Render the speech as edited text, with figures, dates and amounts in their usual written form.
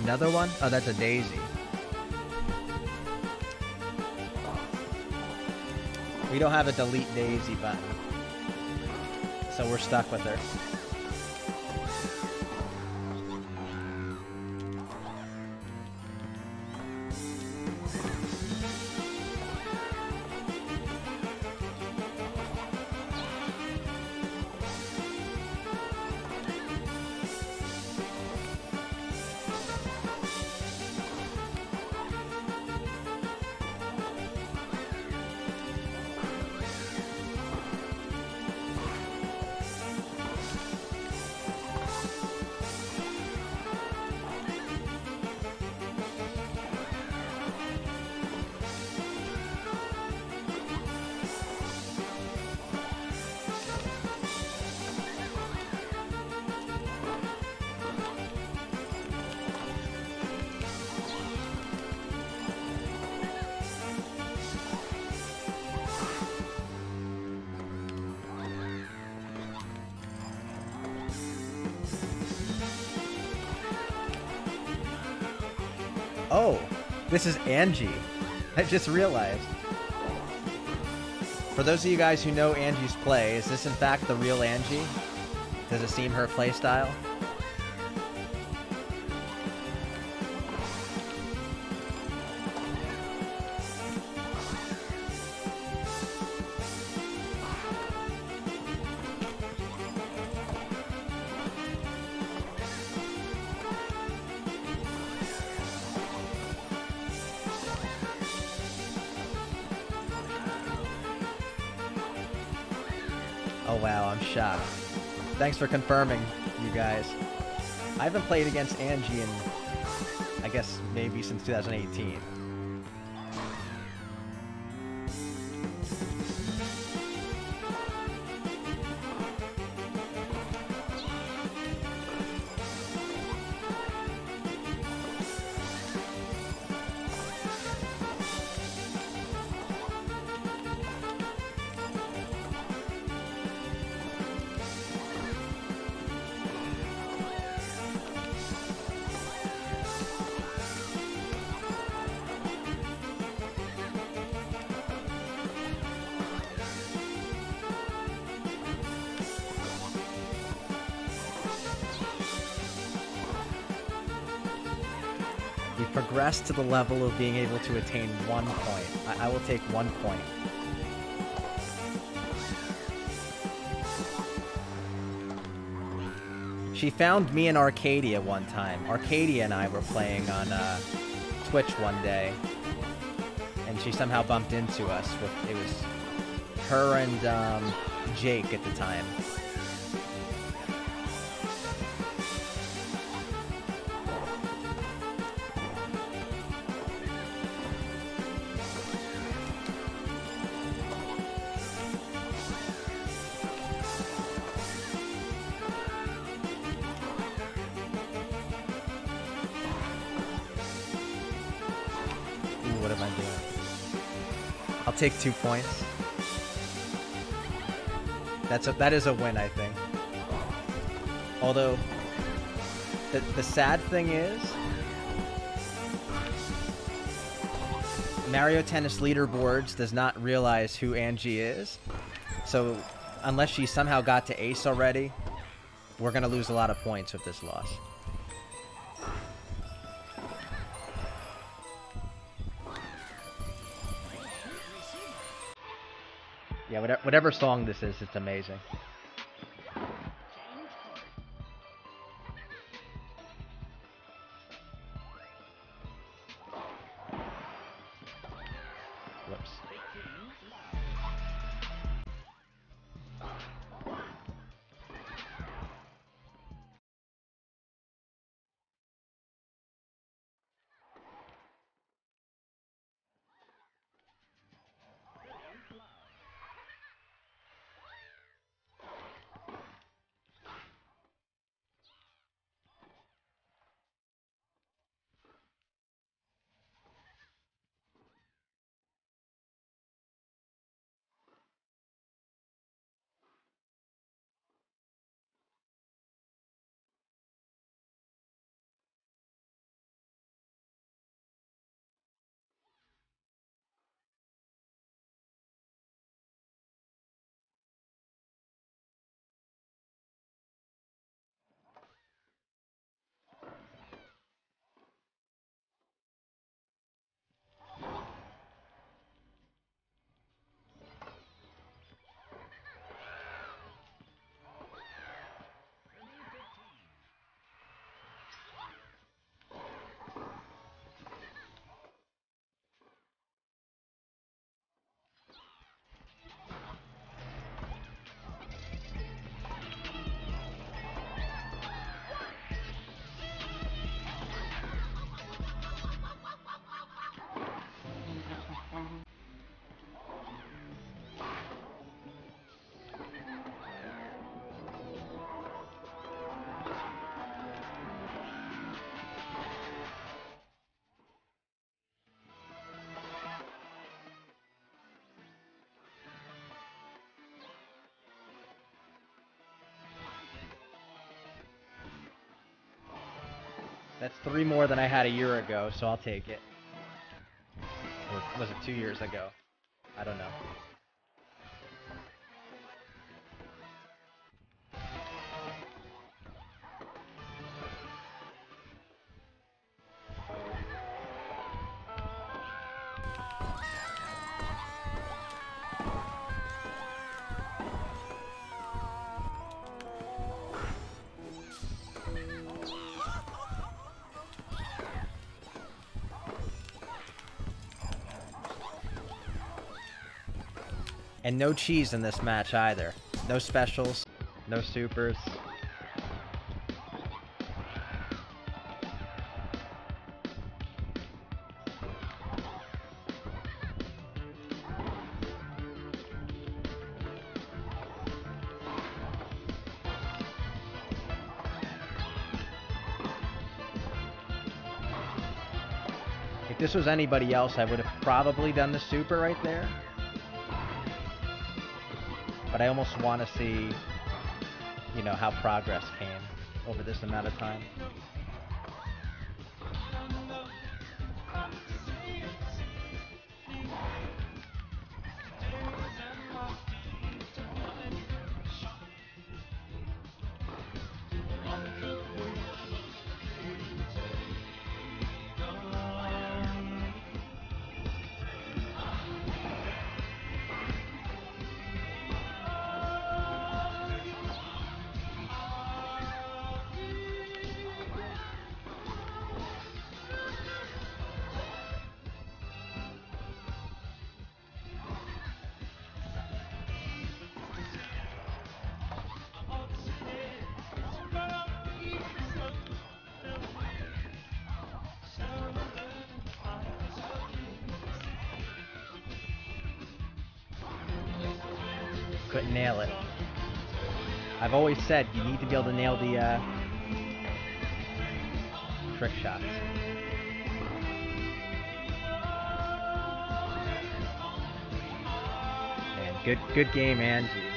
Another one? Oh, that's a daisy. We don't have a delete daisy button, so we're stuck with her. Oh, this is Angie. I just realized. For those of you guys who know Angie's play, is this in fact the real Angie? Does it seem her play style? Oh wow, I'm shocked. Thanks for confirming, you guys. I haven't played against Angie in, I guess, maybe since 2018. We progressed to the level of being able to attain 1 point. I will take 1 point. She found me in Arcadia one time. Arcadia and I were playing on Twitch one day, and she somehow bumped into us. It was her and Jake at the time. What am I doing? I'll take 2 points. That is a win, I think. Although the sad thing is, Mario Tennis leaderboards does not realize who Angie is. So unless she somehow got to ace already, we're gonna lose a lot of points with this loss. Yeah, whatever song this is, it's amazing. That's 3 more than I had a year ago, so I'll take it. Or was it 2 years ago? I don't know. And no cheese in this match either. No specials, no supers. If this was anybody else, I would have probably done the super right there. But I almost want to see, you know, how progress came over this amount of time. Couldn't nail it. I've always said you need to be able to nail the trick shots. Man, good game, Angie.